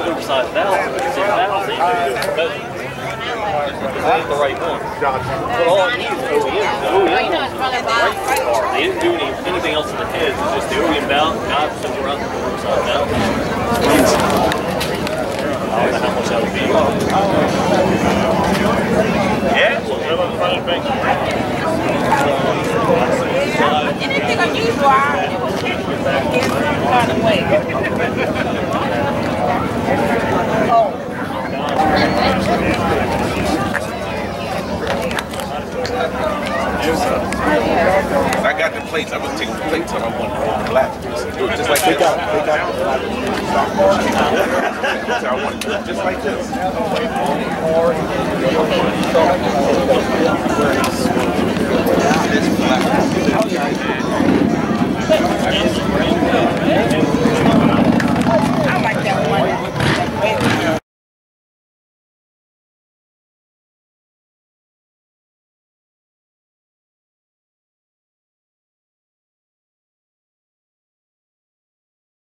oversized valve, but that's the right one. But all I need is OEM. They didn't do anything else in the heads. It's just the OEM valve. God, somewhere around the oversized valve. I don't know how much that would be. Yeah? Anything unusual, it was kind of way. I got the plates. I was taking the plates and I want to black. Do it just like this. They got the so I want to do it just like this. This black.